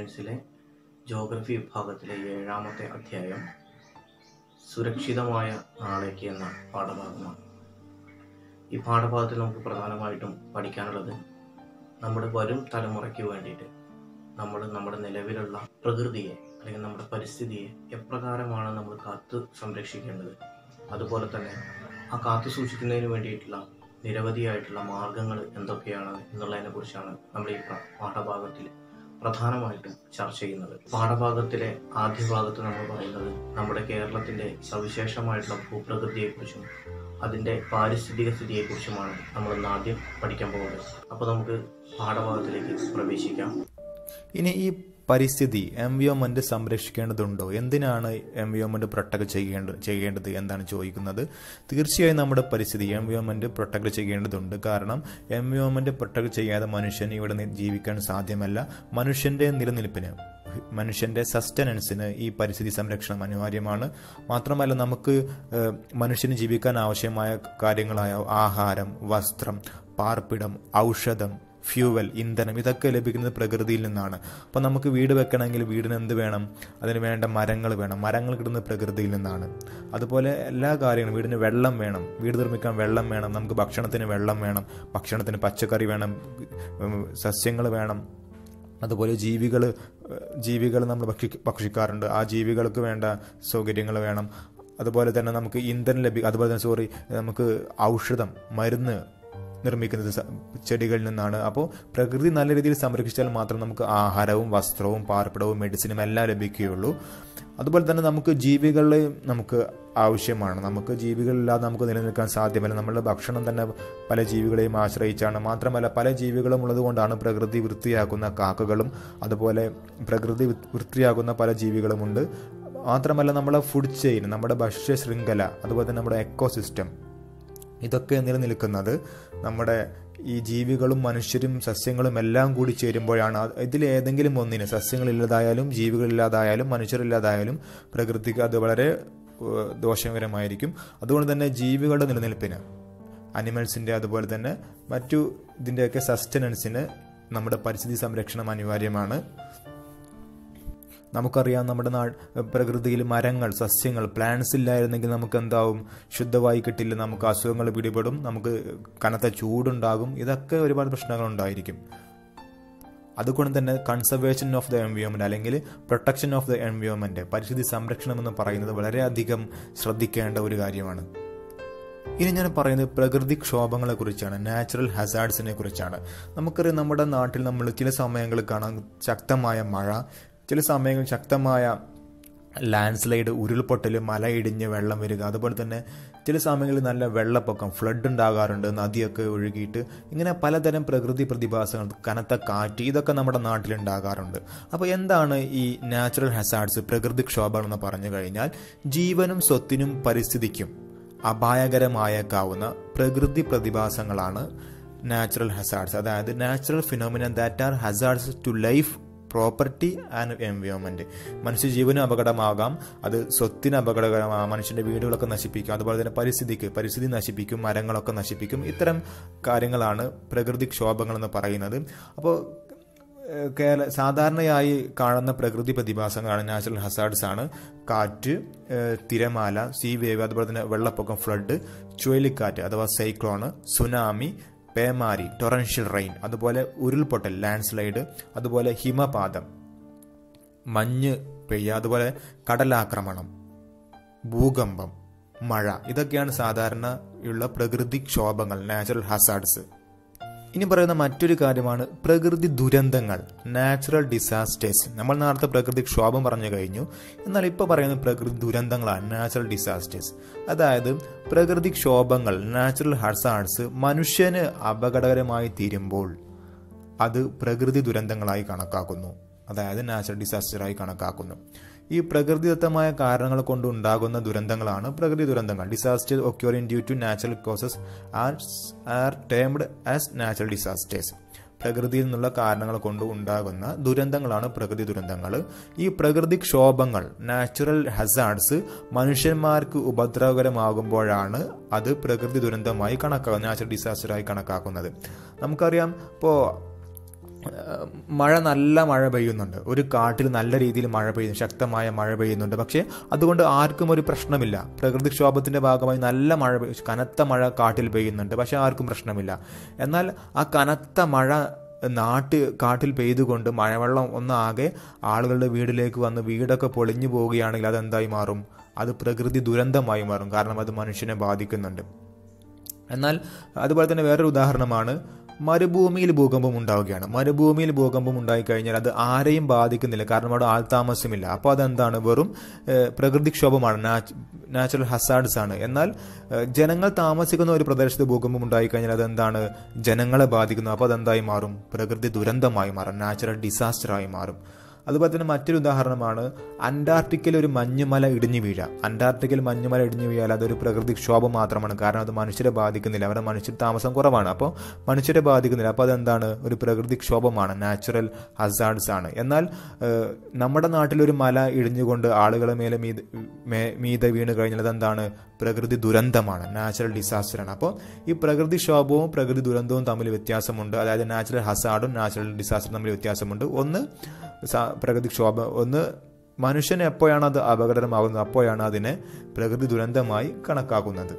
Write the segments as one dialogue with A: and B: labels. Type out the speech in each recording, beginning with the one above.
A: സയൻസിലെ geography വിഭാഗത്തിലെ 7ാമത്തെ അധ്യായം സുരക്ഷിതമായ നാളേക്ക് എന്ന പാഠഭാഗമാണ്. ഈ പാഠഭാഗത്തിൽ നമുക്ക് പ്രധാനമായിട്ടും പഠിക്കാനുള്ളത് നമ്മുടെ വരും തലമുറയ്ക്ക് വേണ്ടിയിട്ട് നമ്മുടെ നിലവിലുള്ള പ്രകൃതിയെ അല്ലെങ്കിൽ നമ്മുടെ പരിസ്ഥിതിയെ എപ്രകാരമാണ് നമ്മൾ കാത്തു സംരക്ഷിക്കേണ്ടത്, അതുപോലെ തന്നെ ആ കാത്തു സൂക്ഷിക്കുന്നതിന് വേണ്ടിയിട്ടുള്ള നിരവധിയായിട്ടുള്ള മാർഗങ്ങൾ എന്തൊക്കെയാണ് എന്നുള്ളതിനെ കുറിച്ചാണ് നമ്മൾ ഈ പാഠഭാഗത്തിൽ പ്രധാനമായിട്ടും ചർച്ച ചെയ്യുന്നത്. പാഠഭാഗത്തിലെ ആദ്യ ഭാഗത്ത് നമ്മൾ പറയുന്നത് നമ്മുടെ കേരളത്തിൻ്റെ സവിശേഷമായിട്ടുള്ള ഭൂപ്രകൃതിയെക്കുറിച്ചും അതിൻ്റെ പാരിസ്ഥിതിക സ്ഥിതിയെക്കുറിച്ചുമാണ് നമ്മൾ ഇന്ന് ആദ്യം പഠിക്കാൻ പോകുന്നത്. അപ്പോൾ നമുക്ക് പാഠഭാഗത്തിലേക്ക് പ്രവേശിക്കാം.
B: ഇനി ഈ പരിസ്ഥിതി എൻവയോൺമെന്റ് സംരക്ഷിക്കേണ്ടതുണ്ടോ, എന്തിനാണ് എൻവയോൺമെന്റ് പ്രൊട്ടക്ട് ചെയ്യേണ്ടത് എന്നാണ് ചോദിക്കുന്നത്. തീർച്ചയായും നമ്മുടെ പരിസ്ഥിതി എൻവയോൺമെന്റ് പ്രൊട്ടക്ട് ചെയ്യേണ്ടതുണ്ട്. കാരണം എൻവയോൺമെന്റ് പ്രൊട്ടക്ട് ചെയ്യാതെ മനുഷ്യൻ ഇവിടെ ജീവിക്കാൻ സാധ്യമല്ല. മനുഷ്യന്റെ നിലനിൽപ്പിന്, മനുഷ്യന്റെ സസ്റ്റനൻസിന് ഈ പരിസ്ഥിതി സംരക്ഷണം അനിവാര്യമാണ്. മാത്രമല്ല നമുക്ക് മനുഷ്യന് ജീവിക്കാൻ ആവശ്യമായ കാര്യങ്ങളായ ആഹാരം, വസ്ത്രം, പാർപ്പിടം, ഔഷധം, ഫ്യൂവൽ, ഇന്ധനം, ഇതൊക്കെ ലഭിക്കുന്നത് പ്രകൃതിയിൽ നിന്നാണ്. അപ്പോൾ നമുക്ക് വീട് വെക്കണമെങ്കിൽ വീടിന് എന്ത് വേണം? അതിന് വേണ്ട മരങ്ങൾ വേണം. മരങ്ങൾ കിട്ടുന്നത് പ്രകൃതിയിൽ നിന്നാണ്. അതുപോലെ എല്ലാ കാര്യങ്ങളും, വീടിന് വെള്ളം വേണം, വീട് നിർമ്മിക്കാൻ വെള്ളം വേണം, നമുക്ക് ഭക്ഷണത്തിന് വെള്ളം വേണം, ഭക്ഷണത്തിന് പച്ചക്കറി വേണം, സസ്യങ്ങൾ വേണം. അതുപോലെ ജീവികൾ നമ്മൾ ഭക്ഷിക്കാറുണ്ട്, ആ ജീവികൾക്ക് വേണ്ട സൗകര്യങ്ങൾ വേണം. അതുപോലെ തന്നെ നമുക്ക് ഇന്ധനം അതുപോലെ തന്നെ നമുക്ക് ഔഷധം, മരുന്ന് നിർമ്മിക്കുന്നത് ചെടികളിൽ നിന്നാണ്. അപ്പോൾ പ്രകൃതി നല്ല രീതിയിൽ സംരക്ഷിച്ചാൽ മാത്രം നമുക്ക് ആഹാരവും വസ്ത്രവും പാർപ്പിടവും മെഡിസിനും എല്ലാം ലഭിക്കുകയുള്ളൂ. അതുപോലെ തന്നെ നമുക്ക് ജീവികളെ നമുക്ക് ആവശ്യമാണ്. നമുക്ക് ജീവികളില്ലാതെ നമുക്ക് നിലനിൽക്കാൻ സാധ്യമല്ല. നമ്മളുടെ ഭക്ഷണം തന്നെ പല ജീവികളെയും ആശ്രയിച്ചാണ്. മാത്രമല്ല പല ജീവികളും ഉള്ളത് കൊണ്ടാണ് പ്രകൃതി വൃത്തിയാക്കുന്ന കാക്കകളും അതുപോലെ പ്രകൃതി വൃത്തിയാക്കുന്ന പല ജീവികളുമുണ്ട്. മാത്രമല്ല നമ്മുടെ ഫുഡ് ചെയിൻ, നമ്മുടെ ഭക്ഷ്യ ശൃംഖല, അതുപോലെ തന്നെ നമ്മുടെ എക്കോസിസ്റ്റം, ഇതൊക്കെ നിലനിൽക്കുന്നത് നമ്മുടെ ഈ ജീവികളും മനുഷ്യരും സസ്യങ്ങളും എല്ലാം കൂടി ചേരുമ്പോഴാണ്. ഇതിലേതെങ്കിലും ഒന്നിന്, സസ്യങ്ങളില്ലാതായാലും ജീവികളില്ലാതായാലും മനുഷ്യരില്ലാതായാലും പ്രകൃതിക്ക് അത് വളരെ ദോഷകരമായിരിക്കും. അതുകൊണ്ട് തന്നെ ജീവികളുടെ നിലനിൽപ്പിന്, അനിമൽസിൻ്റെ അതുപോലെ തന്നെ മറ്റു ഇതിൻ്റെയൊക്കെ സസ്റ്റനൻസിന് നമ്മുടെ പരിസ്ഥിതി സംരക്ഷണം അനിവാര്യമാണ്. നമുക്കറിയാം നമ്മുടെ പ്രകൃതിയിൽ മരങ്ങൾ, സസ്യങ്ങൾ, പ്ലാന്റ്സ് ഇല്ലായിരുന്നെങ്കിൽ നമുക്ക് എന്താവും? ശുദ്ധവായു കിട്ടില്ല, നമുക്ക് അസുഖങ്ങൾ പിടിപെടും, നമുക്ക് കനത്ത ചൂടുണ്ടാകും, ഇതൊക്കെ ഒരുപാട് പ്രശ്നങ്ങളുണ്ടായിരിക്കും. അതുകൊണ്ട് തന്നെ കൺസർവേഷൻ ഓഫ് ദ എൻവയോൺമെന്റ് അല്ലെങ്കിൽ പ്രൊട്ടക്ഷൻ ഓഫ് ദ എൻവയോൺമെന്റ്, പരിസ്ഥിതി സംരക്ഷണം എന്ന് പറയുന്നത് വളരെയധികം ശ്രദ്ധിക്കേണ്ട ഒരു കാര്യമാണ്. ഇനി ഞാൻ പറയുന്നത് പ്രകൃതിക്ഷോഭങ്ങളെ കുറിച്ചാണ്, നാച്ചുറൽ ഹസാർഡ്സിനെ കുറിച്ചാണ്. നമുക്കറിയാം നമ്മുടെ നാട്ടിൽ നമ്മൾ ചില സമയങ്ങളിൽ കാണാം ശക്തമായ മഴ, ചില സമയങ്ങളിൽ ശക്തമായ ലാൻഡ് സ്ലൈഡ്, ഉരുൾപൊട്ടൽ, മലയിടിഞ്ഞ് വെള്ളം വരിക, അതുപോലെ തന്നെ ചില സമയങ്ങളിൽ നല്ല വെള്ളപ്പൊക്കം, ഫ്ലഡ് ഉണ്ടാകാറുണ്ട്, നദിയൊക്കെ ഒഴുകിയിട്ട്. ഇങ്ങനെ പലതരം പ്രകൃതി പ്രതിഭാസങ്ങൾ, കനത്ത കാറ്റ്, ഇതൊക്കെ നമ്മുടെ നാട്ടിലുണ്ടാകാറുണ്ട്. അപ്പോൾ എന്താണ് ഈ നാച്ചുറൽ ഹസാർഡ്സ്, പ്രകൃതിക്ഷോഭങ്ങൾ എന്ന് പറഞ്ഞു കഴിഞ്ഞാൽ ജീവനും സ്വത്തിനും പരിസ്ഥിതിക്കും അപായകരമായേക്കാവുന്ന പ്രകൃതി പ്രതിഭാസങ്ങളാണ് നാച്ചുറൽ ഹസാർഡ്സ്. അതായത് natural phenomena that are hazards to life, property and environment. മനുഷ്യജീവനും അപകടമാകാം, അത് സ്വത്തിന് അപകടകരമാകാം, മനുഷ്യന്റെ വീടുകളൊക്കെ നശിപ്പിക്കും, അതുപോലെ തന്നെ പരിസ്ഥിതി നശിപ്പിക്കും, മരങ്ങളൊക്കെ നശിപ്പിക്കും. ഇത്തരം കാര്യങ്ങളാണ് പ്രകൃതിക്ഷോഭങ്ങൾ എന്ന് പറയുന്നത്. അപ്പോൾ സാധാരണയായി കാണുന്ന പ്രകൃതി പ്രതിഭാസങ്ങളാണ് നാച്ചുറൽ ഹസാർഡ്സ് ആണ്. കാറ്റ്, തിരമാല, സീ വേവ്, അതുപോലെ തന്നെ വെള്ളപ്പൊക്കം, ഫ്ലഡ്, ചുഴലിക്കാറ്റ് അഥവാ സൈക്ലോണ്, സുനാമി, പേമാരി, ടൊറൻഷ്യൽ റെയിൻ, അതുപോലെ ഉരുൾപൊട്ടൽ, ലാൻഡ് സ്ലൈഡ്, അതുപോലെ ഹിമപാതം, മഞ്ഞ് പെയ്യുക, അതുപോലെ കടലാക്രമണം, ഭൂകമ്പം, മഴ, ഇതൊക്കെയാണ് സാധാരണ ഉള്ള പ്രകൃതിക്ഷോഭങ്ങൾ, നാച്ചുറൽ ഹസാർഡ്സ്. ഇനി പറയുന്ന മറ്റൊരു കാര്യമാണ് പ്രകൃതി ദുരന്തങ്ങൾ, നാച്ചുറൽ ഡിസാസ്റ്റേഴ്സ്. നമ്മൾ നേരത്തെ പ്രകൃതിക്ഷോഭം പറഞ്ഞു കഴിഞ്ഞു, എന്നാൽ ഇപ്പോൾ പറയുന്ന പ്രകൃതി ദുരന്തങ്ങളാണ് നാച്ചുറൽ ഡിസാസ്റ്റേഴ്സ്. അതായത് പ്രകൃതിക്ഷോഭങ്ങൾ, നാച്ചുറൽ ഹസാർഡ്സ് മനുഷ്യന് അപകടകരമായി തീരുമ്പോൾ അത് പ്രകൃതി ദുരന്തങ്ങളായി കണക്കാക്കുന്നു, അതായത് നാച്ചുറൽ ഡിസാസ്റ്ററായി കണക്കാക്കുന്നു. ഈ പ്രകൃതിദത്തമായ കാരണങ്ങൾ കൊണ്ട് ഉണ്ടാകുന്ന ദുരന്തങ്ങളാണ് പ്രകൃതി ദുരന്തങ്ങൾ. Disaster occurring due to natural causes are termed as natural disasters. പ്രകൃതിയിൽ നിന്നുള്ള കാരണങ്ങൾ കൊണ്ട് ഉണ്ടാകുന്ന ദുരന്തങ്ങളാണ് പ്രകൃതി ദുരന്തങ്ങൾ. ഈ പ്രകൃതിക്ഷോഭങ്ങൾ, നാച്ചുറൽ ഹസാർഡ്സ് മനുഷ്യന്മാർക്ക് ഉപദ്രവകരമാകുമ്പോഴാണ് അത് പ്രകൃതി ദുരന്തമായി കണക്കാക്കുന്നത്, നാച്ചുറൽ ഡിസാസ്റ്ററായി കണക്കാക്കുന്നത്. നമുക്കറിയാം, ഇപ്പോൾ നല്ല മഴ പെയ്യുന്നുണ്ട്, ഒരു കാട്ടിൽ നല്ല രീതിയിൽ മഴ പെയ്യുന്നു, ശക്തമായ മഴ പെയ്യുന്നുണ്ട്. പക്ഷേ അതുകൊണ്ട് ആർക്കും ഒരു പ്രശ്നമില്ല. പ്രകൃതിക്ഷോഭത്തിൻ്റെ ഭാഗമായി നല്ല മഴ, കനത്ത മഴ കാട്ടിൽ പെയ്യുന്നുണ്ട്, പക്ഷേ ആർക്കും പ്രശ്നമില്ല. എന്നാൽ ആ കനത്ത മഴ കാട്ടിൽ പെയ്തുകൊണ്ട് മഴവെള്ളം ഒന്നാകെ ആളുകളുടെ വീട്ടിലേക്ക് വന്ന് വീടൊക്കെ പൊളിഞ്ഞു പോവുകയാണെങ്കിൽ അതെന്തായി മാറും? അത് പ്രകൃതി ദുരന്തമായി മാറും. കാരണം അത് മനുഷ്യനെ ബാധിക്കുന്നുണ്ട്. എന്നാൽ അതുപോലെ തന്നെ വേറൊരു ഉദാഹരണമാണ് മരുഭൂമിയിൽ ഭൂകമ്പം ഉണ്ടാവുകയാണ്. മരുഭൂമിയിൽ ഭൂകമ്പം ഉണ്ടായിക്കഴിഞ്ഞാൽ അത് ആരെയും ബാധിക്കുന്നില്ല, കാരണം അവിടെ ആൾതാമസമില്ല. അപ്പോൾ അതെന്താണ്? വെറും പ്രകൃതിക്ഷോഭമാണ്, നാച്ചുറൽ ഹസാർഡ്സ് ആണ്. എന്നാൽ ജനങ്ങൾ താമസിക്കുന്ന ഒരു പ്രദേശത്ത് ഭൂകമ്പം ഉണ്ടായിക്കഴിഞ്ഞാൽ അതെന്താണ്? ജനങ്ങളെ ബാധിക്കുന്നു. അപ്പോൾ അതെന്തായി മാറും? പ്രകൃതി ദുരന്തമായി മാറും, നാച്ചുറൽ ഡിസാസ്റ്ററായി മാറും. അതുപോലെ തന്നെ മറ്റൊരു ഉദാഹരണമാണ് അന്റാർട്ടിക്കയിൽ ഒരു മഞ്ഞുമല ഇടിഞ്ഞു വീഴുക. അന്റാർട്ടിക്കയിൽ മഞ്ഞുമല ഇടിഞ്ഞു വീഴാൽ അതൊരു പ്രകൃതിക്ഷോഭം മാത്രമാണ്, കാരണം അത് മനുഷ്യരെ ബാധിക്കുന്നില്ല. അവിടെ മനുഷ്യർ താമസം കുറവാണ്, അപ്പോൾ മനുഷ്യരെ ബാധിക്കുന്നില്ല. അപ്പോൾ അതെന്താണ്? ഒരു പ്രകൃതിക്ഷോഭമാണ്, നാച്ചുറൽ ഹസാർഡ്സ് ആണ്. എന്നാൽ നമ്മുടെ നാട്ടിലൊരു മല ഇടിഞ്ഞുകൊണ്ട് ആളുകളെ മീതെ വീണ് കഴിഞ്ഞാൽ അതെന്താണ്? പ്രകൃതി ദുരന്തമാണ്, നാച്ചുറൽ ഡിസാസ്റ്ററാണ്. അപ്പോൾ ഈ പ്രകൃതിക്ഷോഭവും പ്രകൃതി ദുരന്തവും തമ്മിൽ വ്യത്യാസമുണ്ട്. അതായത് നാച്ചുറൽ ഹസാർഡും നാച്ചുറൽ ഡിസാസ്റ്ററും തമ്മിൽ വ്യത്യാസമുണ്ട്. ഒന്ന് പ്രകൃതിക്ഷോഭം, ഒന്ന് മനുഷ്യന് എപ്പോഴാണ് അത് അപകടമാകുന്നത് അപ്പോഴാണ് അതിനെ പ്രകൃതി ദുരന്തമായി കണക്കാക്കുന്നത്.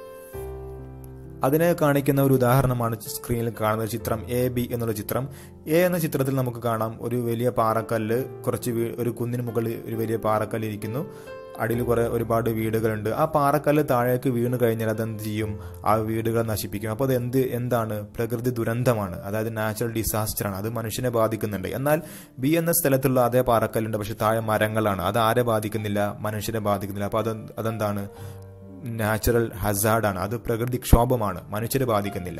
B: അതിനെ കാണിക്കുന്ന ഒരു ഉദാഹരണമാണ് സ്ക്രീനിൽ കാണുന്ന ചിത്രം AB എന്നുള്ള ചിത്രം. എന്ന ചിത്രത്തിൽ നമുക്ക് കാണാം ഒരു വലിയ പാറക്കല്ല്, ഒരു കുന്നിന് മുകളിൽ ഒരു വലിയ പാറക്കല്ല് ഇരിക്കുന്നു. അടിയിൽ ഒരുപാട് വീടുകളുണ്ട്. ആ പാറക്കല്ല് താഴേക്ക് വീണ് കഴിഞ്ഞാൽ അതെന്ത് ചെയ്യും? ആ വീടുകൾ നശിപ്പിക്കും. അപ്പോൾ അത് എന്താണ്? പ്രകൃതി ദുരന്തമാണ്, അതായത് നാച്ചുറൽ ഡിസാസ്റ്ററാണ്. അത് മനുഷ്യനെ ബാധിക്കുന്നുണ്ട്. എന്നാൽ B എന്ന സ്ഥലത്തുള്ള അതേ പാറക്കല്ലുണ്ട്, പക്ഷെ താഴെ മരങ്ങളാണ്. അത് ആരെ ബാധിക്കുന്നില്ല? മനുഷ്യനെ ബാധിക്കുന്നില്ല. അപ്പോൾ അതെന്താണ്? നാച്ചുറൽ ഹസാർഡാണ്, അത് പ്രകൃതിക്ഷോഭമാണ്, മനുഷ്യരെ ബാധിക്കുന്നില്ല.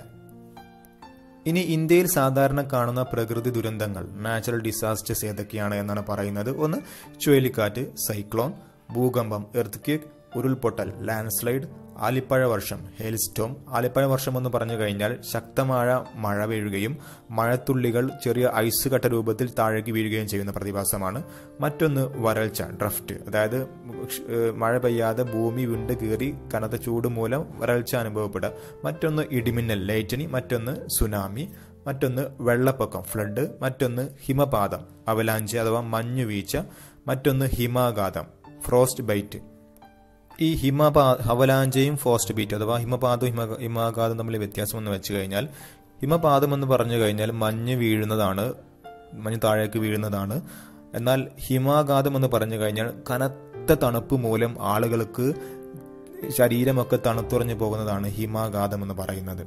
B: ഇനി ഇന്ത്യയിൽ സാധാരണ കാണുന്ന പ്രകൃതി ദുരന്തങ്ങൾ, നാച്ചുറൽ ഡിസാസ്റ്റേഴ്സ് ഏതൊക്കെയാണ് എന്നാണ് പറയുന്നത്. ഒന്ന് ചുഴലിക്കാറ്റ്, സൈക്ലോൺ, ഭൂകമ്പം, എർത്ത്ക്വേക്ക്, ഉരുൾപൊട്ടൽ, ലാൻഡ്സ്ലൈഡ്, ആലിപ്പഴ വർഷം, ഹെയിൽസ്റ്റോം. ആലിപ്പഴ വർഷം എന്ന് പറഞ്ഞു കഴിഞ്ഞാൽ ശക്തമായ മഴ വീഴുകയും മഴത്തുള്ളികൾ ചെറിയ ഐസ് കട്ട രൂപത്തിൽ താഴേക്ക് വീഴുകയും ചെയ്യുന്ന പ്രതിഭാസമാണ്. മറ്റൊന്ന് വരൾച്ച, ഡ്രഫ്റ്റ്, അതായത് മഴ പെയ്യാതെ ഭൂമി വിണ്ട് കീറി കനത്ത ചൂട് മൂലം വരൾച്ച അനുഭവപ്പെടുക. മറ്റൊന്ന് ഇടിമിന്നൽ, ലൈറ്റനിങ്. മറ്റൊന്ന് സുനാമി. മറ്റൊന്ന് വെള്ളപ്പൊക്കം, ഫ്ലഡ്. മറ്റൊന്ന് ഹിമപാതം, അവലാഞ്ച് അഥവാ മഞ്ഞുവീഴ്ച. മറ്റൊന്ന് ഹിമാഘാതം, ഫ്രോസ്റ്റ് ബൈറ്റ്. ഈ അവലാഞ്ചയും ഫ്രോസ്റ്റ് ബീറ്റ് അഥവാ ഹിമപാതവും ഹിമാഘാതം തമ്മിൽ വ്യത്യാസം എന്ന് വെച്ച് കഴിഞ്ഞാൽ, ഹിമപാതം എന്ന് പറഞ്ഞു കഴിഞ്ഞാൽ മഞ്ഞ് വീഴുന്നതാണ്, മഞ്ഞ് താഴേക്ക് വീഴുന്നതാണ്. എന്നാൽ ഹിമാഘാതം എന്ന് പറഞ്ഞു കഴിഞ്ഞാൽ കനത്ത തണുപ്പ് മൂലം ആളുകൾക്ക് ശരീരമൊക്കെ തണുത്തുറഞ്ഞു പോകുന്നതാണ് ഹിമാഘാതം എന്ന് പറയുന്നത്.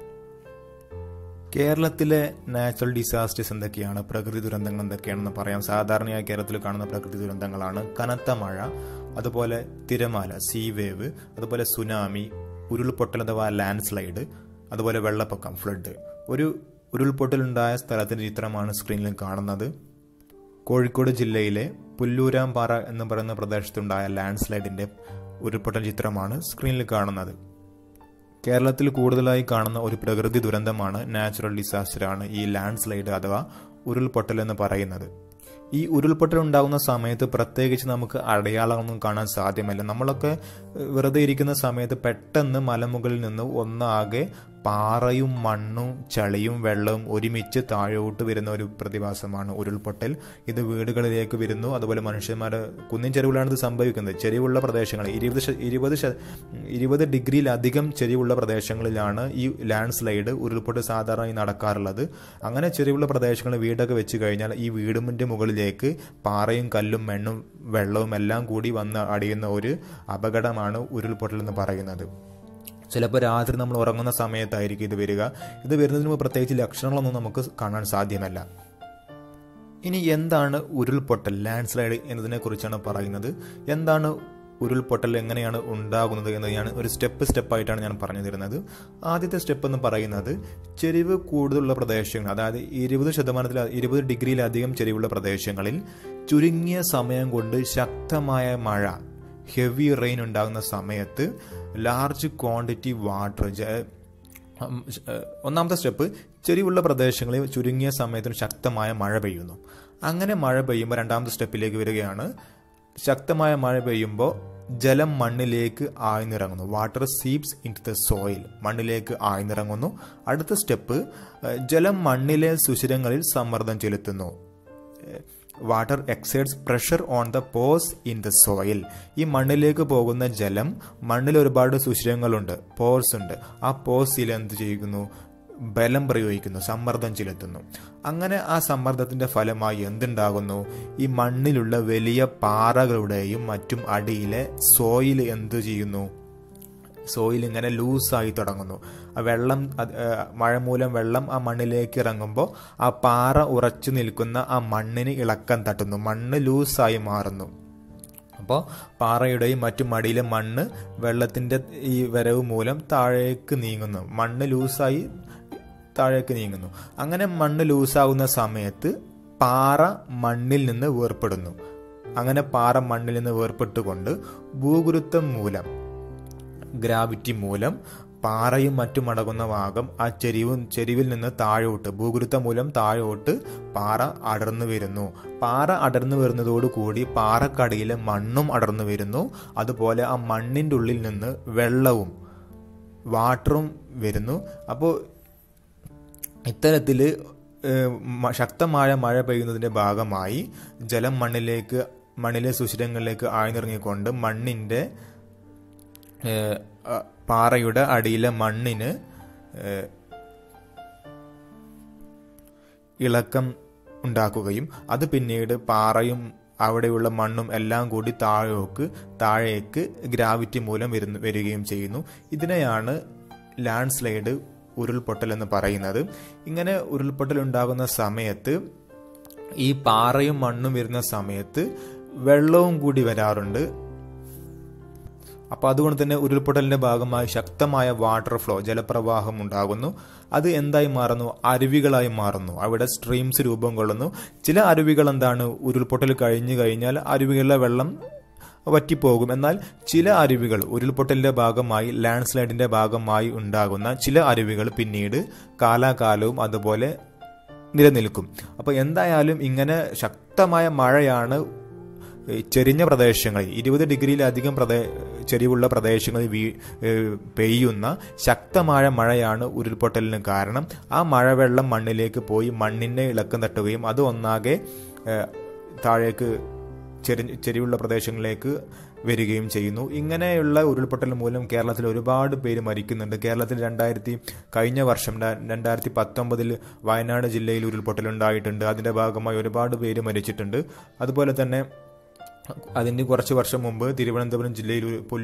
B: കേരളത്തിലെ നാച്ചുറൽ ഡിസാസ്റ്റേഴ്സ് എന്തൊക്കെയാണ്, പ്രകൃതി ദുരന്തങ്ങൾ എന്തൊക്കെയാണെന്ന് പറയാം. സാധാരണയായി കേരളത്തിൽ കാണുന്ന പ്രകൃതി ദുരന്തങ്ങളാണ് കനത്ത മഴ, അതുപോലെ തിരമാല, സീ വേവ്, അതുപോലെ സുനാമി, ഉരുൾപൊട്ടൽ അഥവാ ലാൻഡ് സ്ലൈഡ്, അതുപോലെ വെള്ളപ്പൊക്കം, ഫ്ലഡ്. ഒരു ഉരുൾപൊട്ടലുണ്ടായ സ്ഥലത്തിൻ്റെ ചിത്രമാണ് സ്ക്രീനിൽ കാണുന്നത്. കോഴിക്കോട് ജില്ലയിലെ പുല്ലൂരാംപാറ എന്ന് പറയുന്ന പ്രദേശത്തുണ്ടായ ലാൻഡ് സ്ലൈഡിൻ്റെ ഉരുൾപൊട്ടൽ ചിത്രമാണ് സ്ക്രീനിൽ കാണുന്നത്. കേരളത്തിൽ കൂടുതലായി കാണുന്ന ഒരു പ്രകൃതി ദുരന്തമാണ്, നാച്ചുറൽ ഡിസാസ്റ്ററാണ് ഈ ലാൻഡ് സ്ലൈഡ് അഥവാ ഉരുൾപൊട്ടൽ എന്ന് പറയുന്നത്. ഈ ഉരുൾപൊട്ടൽ ഉണ്ടാകുന്ന സമയത്ത് പ്രത്യേകിച്ച് നമുക്ക് അടയാളമൊന്നും കാണാൻ സാധ്യമല്ല. നമ്മളൊക്കെ വെറുതെ ഇരിക്കുന്ന സമയത്ത് പെട്ടെന്ന് മലമുകളിൽ നിന്ന് ഒന്നാകെ പാറയും മണ്ണും ചളിയും വെള്ളവും ഒരുമിച്ച് താഴോട്ട് വരുന്ന ഒരു പ്രതിഭാസമാണ് ഉരുൾപൊട്ടൽ. ഇത് വീടുകളിലേക്ക് വരുന്നു. അതുപോലെ മനുഷ്യന്മാരുടെ കുന്നിൻ ചെരിവിലാണ് ഇത് സംഭവിക്കുന്നത്. ചെരിവുള്ള പ്രദേശങ്ങൾ 20 ഡിഗ്രിയിലധികം ചെരിവുള്ള പ്രദേശങ്ങളിലാണ് ഈ ലാൻഡ് സ്ലൈഡ് ഉരുൾപൊട്ടൽ സാധാരണയായി നടക്കാറുള്ളത്. അങ്ങനെ ചെരിവുള്ള പ്രദേശങ്ങളിൽ വീടൊക്കെ വെച്ച് കഴിഞ്ഞാൽ ഈ വീടിൻ്റെ മുകളിലേക്ക് പാറയും കല്ലും മണ്ണും വെള്ളവും എല്ലാം കൂടി വന്ന് അടിയുന്ന ഒരു അപകടമാണ് ഉരുൾപൊട്ടൽ എന്ന് പറയുന്നത്. ചിലപ്പോൾ രാത്രി നമ്മൾ ഉറങ്ങുന്ന സമയത്തായിരിക്കും ഇത് വരിക. ഇത് വരുന്നതിന് മുമ്പ് പ്രത്യേകിച്ച് ലക്ഷണങ്ങളൊന്നും നമുക്ക് കാണാൻ സാധ്യമല്ല. ഇനി എന്താണ് ഉരുൾപൊട്ടൽ, ലാൻഡ് സ്ലൈഡ് എന്നതിനെക്കുറിച്ചാണ് പറയുന്നത്. എന്താണ് ഉരുൾപൊട്ടൽ, എങ്ങനെയാണ് ഉണ്ടാകുന്നത് എന്ന് ഞാൻ ഒരു സ്റ്റെപ്പായിട്ടാണ് ഞാൻ പറഞ്ഞു തരുന്നത്. ആദ്യത്തെ സ്റ്റെപ്പ് എന്ന് പറയുന്നത് ചെരിവ് കൂടുതലുള്ള പ്രദേശങ്ങൾ, അതായത് 20 ഡിഗ്രിയിലധികം ചെരിവുള്ള പ്രദേശങ്ങളിൽ ചുരുങ്ങിയ സമയം കൊണ്ട് ശക്തമായ മഴ, ഹെവി റെയിൻ ഉണ്ടാകുന്ന സമയത്ത് ലാർജ് ക്വാണ്ടിറ്റി വാട്ടർ. ഒന്നാമത്തെ സ്റ്റെപ്പ്, ചെരിവുള്ള പ്രദേശങ്ങളിൽ ചുരുങ്ങിയ സമയത്തിന് ശക്തമായ മഴ പെയ്യുന്നു. അങ്ങനെ മഴ പെയ്യുമ്പോൾ രണ്ടാമത്തെ സ്റ്റെപ്പിലേക്ക് വരികയാണ്. ശക്തമായ മഴ പെയ്യുമ്പോൾ ജലം മണ്ണിലേക്ക് ആഴ്ന്നിറങ്ങുന്നു. Water seeps into the soil, മണ്ണിലേക്ക് ആഴ്ന്നിറങ്ങുന്നു. അടുത്ത സ്റ്റെപ്പ്, ജലം മണ്ണിലെ സുഷിരങ്ങളിൽ സമ്മർദ്ദം ചെലുത്തുന്നു. Water exerts pressure on the pores in the soil. ഈ മണ്ണിലേക്ക് പോകുന്ന ജലം, മണ്ണിൽ ഒരുപാട് സുഷിരങ്ങളുണ്ട്, പോർസ് ഉണ്ട്. ആ പോസിൽ എന്ത് ചെയ്യുന്നു? ബലം പ്രയോഗിക്കുന്നു, സമ്മർദ്ദം ചെലുത്തുന്നു. അങ്ങനെ ആ സമ്മർദ്ദത്തിന്റെ ഫലമായി എന്തുണ്ടാകുന്നു? ഈ മണ്ണിലുള്ള വലിയ പാറകളുടെയും മറ്റും അടിയിലെ സോയിൽ എന്ത് ചെയ്യുന്നു? സോയിൽ ഇങ്ങനെ ലൂസായി തുടങ്ങുന്നു. ആ വെള്ളം, മഴ മൂലം വെള്ളം ആ മണ്ണിലേക്ക് ഇറങ്ങുമ്പോൾ ആ പാറ ഉറച്ചു നിൽക്കുന്ന ആ മണ്ണിന് ഇളക്കം തട്ടുന്നു, മണ്ണ് ലൂസായി മാറുന്നു. അപ്പോൾ പാറയുടെയും മറ്റും അടിയിലെ മണ്ണ് വെള്ളത്തിൻ്റെ ഈ വരവ് മൂലം താഴേക്ക് നീങ്ങുന്നു, മണ്ണ് ലൂസായി താഴേക്ക് നീങ്ങുന്നു. അങ്ങനെ മണ്ണ് ലൂസാകുന്ന സമയത്ത് പാറ മണ്ണിൽ നിന്ന് വേർപ്പെടുന്നു. അങ്ങനെ പാറ മണ്ണിൽ നിന്ന് വേർപ്പെട്ടുകൊണ്ട് ഭൂഗുരുത്വം മൂലം, ഗ്രാവിറ്റി മൂലം പാറയും മറ്റും അടങ്ങുന്ന ഭാഗം ആ ചെരിവിൽ നിന്ന് താഴോട്ട്, ഭൂഗുരുത്വം മൂലം താഴോട്ട് പാറ അടർന്നു വരുന്നു. പാറ അടർന്നു വരുന്നതോടുകൂടി പാറക്കടിയിലെ മണ്ണും അടർന്നു വരുന്നു. അതുപോലെ ആ മണ്ണിൻ്റെ ഉള്ളിൽ നിന്ന് വെള്ളവും വാട്ടറും വരുന്നു. അപ്പോൾ ഇത്തരത്തിൽ ശക്തമായ മഴ പെയ്യുന്നതിൻ്റെ ഭാഗമായി ജലം മണ്ണിലെ സുഷിരങ്ങളിലേക്ക് ആഴ്ന്നിറങ്ങിക്കൊണ്ട് മണ്ണിൻ്റെ പാറയുടെ അടിയിലെ മണ്ണിന് ഇളക്കം ഉണ്ടാക്കുകയും അത് പിന്നീട് പാറയും അവിടെയുള്ള മണ്ണും എല്ലാം കൂടി താഴേക്ക് ഗ്രാവിറ്റി മൂലം വരികയും ചെയ്യുന്നു. ഇതിനെയാണ് ലാൻഡ് സ്ലൈഡ്, ഉരുൾപൊട്ടൽ എന്ന് പറയുന്നത്. ഇങ്ങനെ ഉരുൾപൊട്ടൽ ഉണ്ടാകുന്ന സമയത്ത് ഈ പാറയും മണ്ണും വരുന്ന സമയത്ത് വെള്ളവും കൂടി വരാറുണ്ട്. അപ്പോൾ അതുകൊണ്ട് തന്നെ ഉരുൾപൊട്ടലിന്റെ ഭാഗമായി ശക്തമായ വാട്ടർ ഫ്ലോ, ജലപ്രവാഹം ഉണ്ടാകുന്നു. അത് എന്തായി മാറുന്നു? അരുവികളായി മാറുന്നു. അവിടെ സ്ട്രീംസ് രൂപം കൊള്ളുന്നു. ചില അരുവികൾ എന്താണ്, ഉരുൾപൊട്ടൽ കഴിഞ്ഞു കഴിഞ്ഞാൽ അരുവികളിലെ വെള്ളം വറ്റിപ്പോകും. എന്നാൽ ചില അരുവികൾ, ഉരുൾപൊട്ടലിന്റെ ഭാഗമായി, ലാൻഡ് സ്ലൈഡിന്റെ ഭാഗമായി ഉണ്ടാകുന്ന ചില അരുവികൾ പിന്നീട് കാലാകാലവും അതുപോലെ നിലനിൽക്കും. അപ്പോൾ എന്തായാലും ഇങ്ങനെ ശക്തമായ മഴയാണ് ചെരിഞ്ഞ പ്രദേശങ്ങളിൽ, 20 ഡിഗ്രിയിലധികം ചെരിവുള്ള പ്രദേശങ്ങളിൽ പെയ്യുന്ന ശക്തമായ മഴയാണ് ഉരുൾപൊട്ടലിന് കാരണം. ആ മഴവെള്ളം മണ്ണിലേക്ക് പോയി മണ്ണിനെ ഇളക്കം തട്ടുകയും അത് ഒന്നാകെ താഴേക്ക് ചെരിവുള്ള പ്രദേശങ്ങളിലേക്ക് വരികയും ചെയ്യുന്നു. ഇങ്ങനെയുള്ള ഉരുൾപൊട്ടൽ മൂലം കേരളത്തിൽ ഒരുപാട് പേര് മരിക്കുന്നുണ്ട്. കേരളത്തിൽ കഴിഞ്ഞ വർഷം 2019 വയനാട് ജില്ലയിൽ ഉരുൾപൊട്ടൽ ഉണ്ടായിട്ടുണ്ട്. അതിൻ്റെ ഭാഗമായി ഒരുപാട് പേര് മരിച്ചിട്ടുണ്ട്. അതുപോലെ തന്നെ അതിന് കുറച്ച് വർഷം മുമ്പ് തിരുവനന്തപുരം ജില്ലയിൽ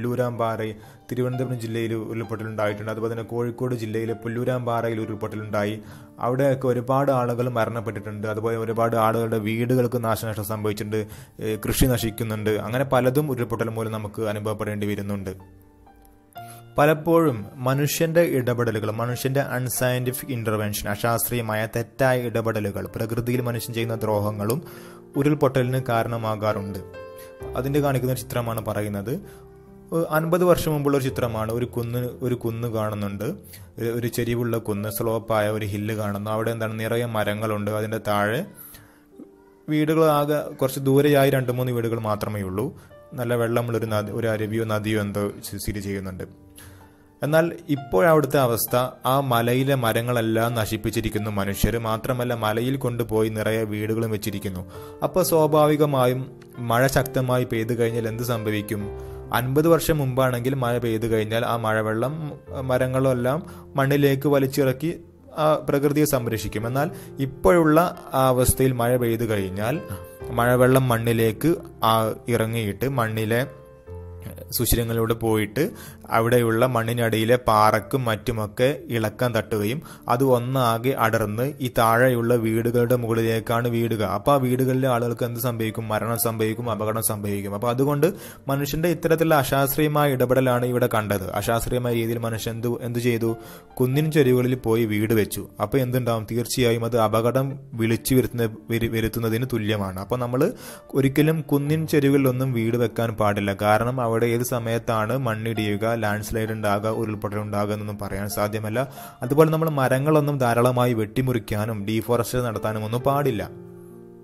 B: ഉരുൾപൊട്ടൽ ഉണ്ടായിട്ടുണ്ട്. അതുപോലെ തന്നെ കോഴിക്കോട് ജില്ലയിലെ പുല്ലൂരാമ്പാറയിൽ ഉരുൾപൊട്ടലുണ്ടായി. അവിടെയൊക്കെ ഒരുപാട് ആളുകൾ മരണപ്പെട്ടിട്ടുണ്ട്. അതുപോലെ ഒരുപാട് ആളുകളുടെ വീടുകൾക്ക് നാശനഷ്ടം സംഭവിച്ചിട്ടുണ്ട്, കൃഷി നശിക്കുന്നുണ്ട്. അങ്ങനെ പലതും ഉരുൾപൊട്ടൽ മൂലം നമുക്ക് അനുഭവപ്പെടേണ്ടി വരുന്നുണ്ട്. പലപ്പോഴും മനുഷ്യന്റെ ഇടപെടലുകൾ, മനുഷ്യന്റെ അൺസയന്റിഫിക് ഇന്റർവെൻഷൻ, അശാസ്ത്രീയമായ തെറ്റായ ഇടപെടലുകൾ, പ്രകൃതിയിൽ മനുഷ്യൻ ചെയ്യുന്ന ദ്രോഹങ്ങളും ഉരുൾപൊട്ടലിന് കാരണമാകാറുണ്ട്. അതിൻ്റെ കാണിക്കുന്ന ചിത്രമാണ് പറയുന്നത്. 50 വർഷം മുമ്പുള്ള ഒരു ചിത്രമാണ്. ഒരു കുന്ന് കാണുന്നുണ്ട്, ഒരു ചെരിവുള്ള കുന്ന്, സ്ലോപ്പായ ഒരു ഹില്ല് കാണുന്നു. അവിടെ എന്താണ്, നിറയെ മരങ്ങളുണ്ട്. അതിൻ്റെ താഴെ വീടുകൾ ആകെ കുറച്ച് ദൂരെയായി 2-3 വീടുകൾ മാത്രമേ ഉള്ളൂ. നല്ല വെള്ളമുള്ളൊരു ഒരു അരുവിയോ നദിയോ എന്തോ സ്ഥിതി ചെയ്യുന്നുണ്ട്. എന്നാൽ ഇപ്പോഴവിടുത്തെ അവസ്ഥ, ആ മലയിലെ മരങ്ങളെല്ലാം നശിപ്പിച്ചിരിക്കുന്നു മനുഷ്യർ. മാത്രമല്ല മലയിൽ കൊണ്ടുപോയി നിറയെ വീടുകളും വെച്ചിരിക്കുന്നു. അപ്പോൾ സ്വാഭാവികമായും മഴ ശക്തമായി പെയ്തു കഴിഞ്ഞാൽ എന്ത് സംഭവിക്കും? 50 വർഷം മുമ്പാണെങ്കിൽ മഴ പെയ്തു കഴിഞ്ഞാൽ ആ മഴവെള്ളം മരങ്ങളെല്ലാം മണ്ണിലേക്ക് വലിച്ചിറക്കി ആ പ്രകൃതിയെ സംരക്ഷിക്കും. എന്നാൽ ഇപ്പോഴുള്ള ആ അവസ്ഥയിൽ മഴ പെയ്തു കഴിഞ്ഞാൽ മഴവെള്ളം മണ്ണിലേക്ക് ഇറങ്ങിയിട്ട് മണ്ണിലെ സുഷിരങ്ങളിലൂടെ പോയിട്ട് അവിടെയുള്ള മണ്ണിനടിയിലെ പാറക്കും മറ്റുമൊക്കെ ഇളക്കം തട്ടുകയും അത് ഒന്നാകെ അടർന്ന് ഈ താഴെയുള്ള വീടുകളുടെ മുകളിലേക്കാണ് വീഴുക. അപ്പോൾ ആ വീടുകളിലെ ആളുകൾക്ക് എന്ത് സംഭവിക്കും? മരണം സംഭവിക്കും, അപകടം സംഭവിക്കും. അപ്പോൾ അതുകൊണ്ട് മനുഷ്യന്റെ ഇത്തരത്തിലുള്ള അശാസ്ത്രീയമായ ഇടപെടലാണ് ഇവിടെ കണ്ടത്. അശാസ്ത്രീയമായ രീതിയിൽ മനുഷ്യൻ എന്ത് ചെയ്തു? കുന്നിൻ ചെരുവുകളിൽ പോയി വീട് വെച്ചു. അപ്പോൾ എന്തുണ്ടാവും? തീർച്ചയായും അത് അപകടം വിളിച്ചു വരുത്തുന്നതിന് തുല്യമാണ്. അപ്പോൾ നമ്മൾ ഒരിക്കലും കുന്നിൻ ചെരുവുകളിലൊന്നും വീട് വെക്കാൻ പാടില്ല. കാരണം അവിടെ ഏത് സമയത്താണ് മണ്ണിടിയുക, ലാൻഡ് സ്ലൈഡ് ഉണ്ടാകുക, ഉരുൾപൊട്ടൽ ഉണ്ടാകുക എന്നൊന്നും പറയാൻ സാധ്യമല്ല. അതുപോലെ നമ്മൾ മരങ്ങളൊന്നും ധാരാളമായി വെട്ടിമുറിക്കാനും ഡീഫോറസ്റ്റേഷൻ നടത്താനും ഒന്നും പാടില്ല.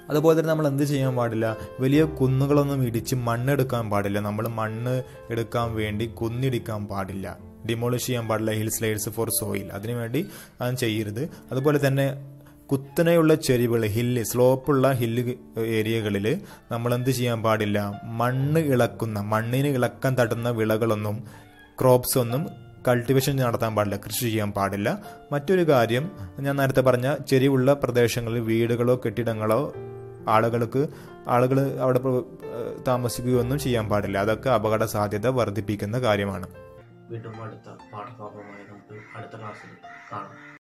B: അതുപോലെ തന്നെ നമ്മൾ എന്ത് ചെയ്യാൻ പാടില്ല, വലിയ കുന്നുകളൊന്നും ഇടിച്ച് മണ്ണെടുക്കാൻ പാടില്ല. നമ്മൾ മണ്ണ് എടുക്കാൻ വേണ്ടി കുന്നിടിക്കാൻ പാടില്ല, ഡിമോളിഷ് ചെയ്യാൻ പാടില്ല. ഹിൽ സ്ലൈഡ്സ് ഫോർ സോയിൽ, അതിനുവേണ്ടി അത് ചെയ്യരുത്. അതുപോലെ തന്നെ കുത്തനെയുള്ള ചെരിവുകൾ, സ്ലോപ്പുള്ള ഹില്ല് ഏരിയകളിൽ നമ്മൾ എന്ത് ചെയ്യാൻ പാടില്ല, മണ്ണിന് ഇളക്കം തട്ടുന്ന വിളകളൊന്നും ക്രോപ്സ് ഒന്നും കൾട്ടിവേഷൻ നടത്താൻ പാടില്ല, കൃഷി ചെയ്യാൻ പാടില്ല. മറ്റൊരു കാര്യം, ഞാൻ നേരത്തെ പറഞ്ഞ ചെരിവുള്ള പ്രദേശങ്ങളിൽ വീടുകളോ കെട്ടിടങ്ങളോ ആളുകൾ അവിടെ താമസിക്കുകയൊന്നും ചെയ്യാൻ പാടില്ല. അതൊക്കെ അപകട സാധ്യത വർദ്ധിപ്പിക്കുന്ന കാര്യമാണ്.
A: വീണ്ടും അടുത്ത പാഠഭാഗമായി നമുക്ക് അടുത്ത ക്ലാസ്സിൽ കാണാം.